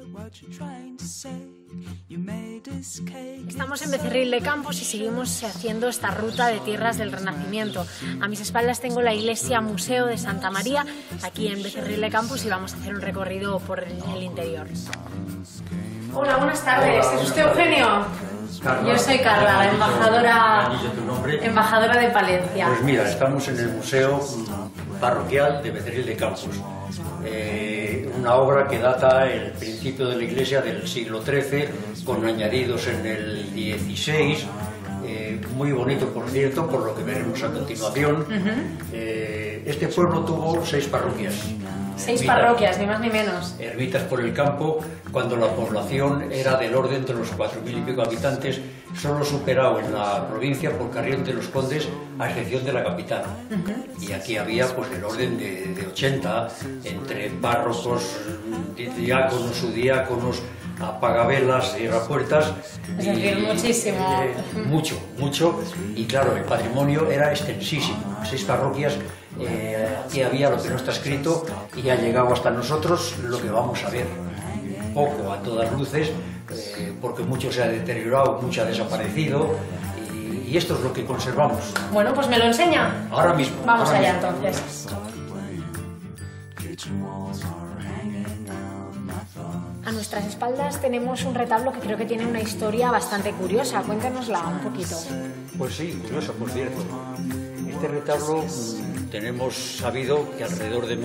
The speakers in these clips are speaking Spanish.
Estamos en Becerril de Campos y seguimos haciendo esta ruta de tierras del Renacimiento. A mis espaldas tengo la iglesia Museo de Santa María, aquí en Becerril de Campos, y vamos a hacer un recorrido por el interior. Hola, buenas tardes. ¿Es usted Eugenio? Carla. Yo soy Carla, la embajadora de Palencia. Pues mira, estamos en el Museo Parroquial de Becerril de Campos. Una obra que data el principio de la iglesia del siglo XIII, con añadidos en el XVI, muy bonito por cierto, por lo que veremos a continuación. Este pueblo tuvo 6 parroquias. 6 parroquias, ni más ni menos. Ermitas por el campo, cuando la población era del orden de los 4.000 y pico habitantes, solo superado en la provincia por Carrión de los Condes, a excepción de la capital. Y aquí había pues del orden de 80, entre párrocos, diáconos, subdiáconos, apagavelas, cierrapuertas. Es decir, muchísimo. Mucho. Y claro, el patrimonio era extensísimo. 6 parroquias. Aquí había lo que no está escrito y ha llegado hasta nosotros lo que vamos a ver. Poco a todas luces, porque mucho se ha deteriorado, mucho ha desaparecido, y esto es lo que conservamos. Bueno, pues me lo enseña. Ahora mismo. Vamos allá entonces. A nuestras espaldas tenemos un retablo que creo que tiene una historia bastante curiosa. Cuéntanosla un poquito. Pues sí, curiosa, por cierto. Este retablo tenemos sabido que alrededor de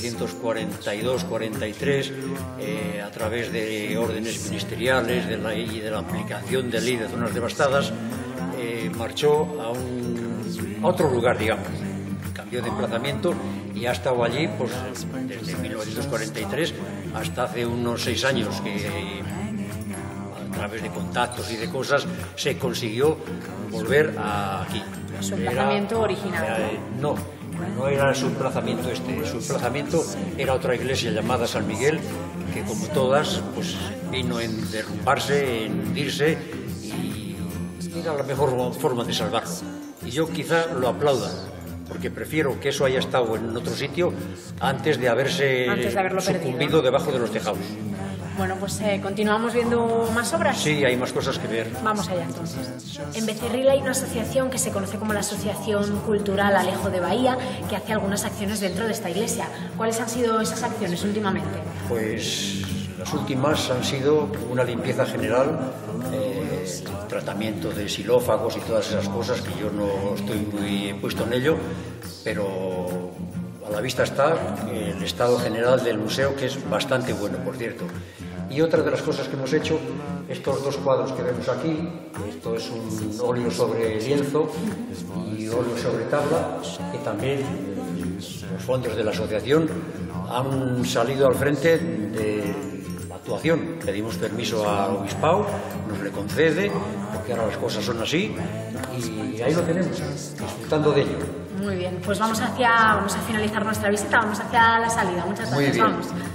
1942-43, a través de órdenes ministeriales y de la aplicación de ley de zonas devastadas, marchó a otro lugar, digamos. Cambió de emplazamiento y ha estado allí pues, desde 1943 hasta hace unos 6 años que a través de contactos y de cosas se consiguió volver aquí. Su emplazamiento original. No era su emplazamiento este. Su emplazamiento era otra iglesia llamada San Miguel, que como todas pues vino en derrumbarse, en hundirse, y era la mejor forma de salvarlo. Y yo quizá lo aplauda, porque prefiero que eso haya estado en otro sitio antes de haberlo sucumbido debajo de los tejados. Bueno, pues continuamos viendo más obras. Sí, hay más cosas que ver. Vamos allá entonces. En Becerril hay una asociación que se conoce como la Asociación Cultural Alejo de Bahía, que hace algunas acciones dentro de esta iglesia. ¿Cuáles han sido esas acciones últimamente? Pues las últimas han sido una limpieza general, tratamiento de xilófagos y todas esas cosas, que yo no estoy muy puesto en ello, pero a la vista está el estado general del museo, que es bastante bueno, por cierto. Y otra de las cosas que hemos hecho, estos 2 cuadros que vemos aquí, esto es un óleo sobre lienzo y óleo sobre tabla, que también los fondos de la asociación han salido al frente de la actuación. Pedimos permiso al obispado, nos le concede, porque ahora las cosas son así, y ahí lo tenemos, disfrutando de ello. Muy bien, pues vamos a finalizar nuestra visita, vamos hacia la salida. Muchas gracias. Muy bien. Vamos.